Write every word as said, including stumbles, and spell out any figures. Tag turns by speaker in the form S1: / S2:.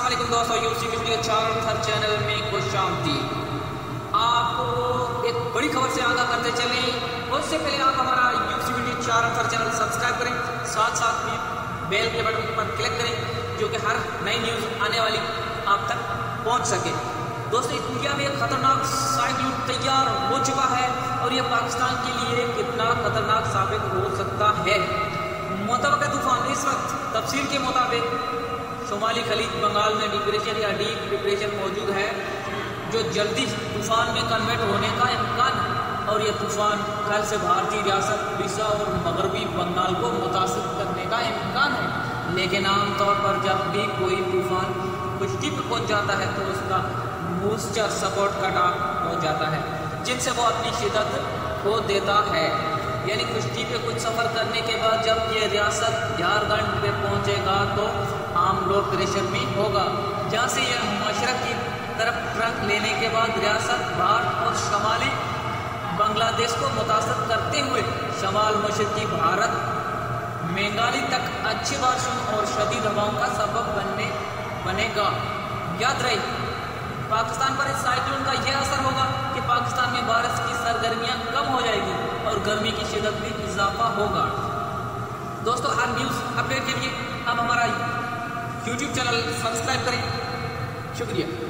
S1: अस्सलामुअलैकुम दोस्तों, UC video चार हर चैनल में खुश आमदीद। आपको एक बड़ी खबर से आगाह करते चले, उससे पहले आप हमारा यूसी वीडियो चार हर चैनल सब्सक्राइब करें, साथ साथ में बेल के बटन पर क्लिक करें जो कि हर नई न्यूज़ आने वाली आप तक पहुंच सके। दोस्तों, इस इंडिया में एक खतरनाक साइक्लोन तैयार हो चुका है और ये पाकिस्तान के लिए कितना खतरनाक साबित हो सकता है। मुतवक्किल तूफान इस वक्त तफसील के मुताबिक शुमाली खलीज बंगाल में डिप्रेशन या डीप डिप्रेशन मौजूद है जो जल्दी तूफान में कन्वर्ट होने का इम्कान है और यह तूफान कल से भारतीय रियासत उड़ीसा और मगरबी बंगाल को मुतासिर करने का इम्कान है। लेकिन आमतौर पर जब भी कोई तूफान खुश्की पर पहुँच जाता है तो उसका मॉइस्चर सपोर्ट कट ऑफ हो जाता है जिनसे वो अपनी शिद्दत खो देता है। यानी खुश्की पे कुछ सफ़र करने के बाद जब ये रियासत झारखंड पे पहुँचेगा तो आम लोग परेशान में होगा, जहाँ से यह मशरक़ की तरफ ट्रक लेने के बाद रियासत भारत और शमाली बांग्लादेश को मुतासर करते हुए शमाल मशरक़ी भारत मेघालय तक अच्छी बारिशों और शदीद हवाओं का सबब बनने बनेगा। याद रहे, पाकिस्तान पर इस साइक्लोन का यह असर होगा कि पाकिस्तान में बारिश की सरगर्मियाँ कम हो जाएगी और गर्मी की शिद्दत में इजाफा होगा। दोस्तों, हर न्यूज़ अपडेट के लिए आप हमारा यूट्यूब चैनल सब्सक्राइब करें। शुक्रिया।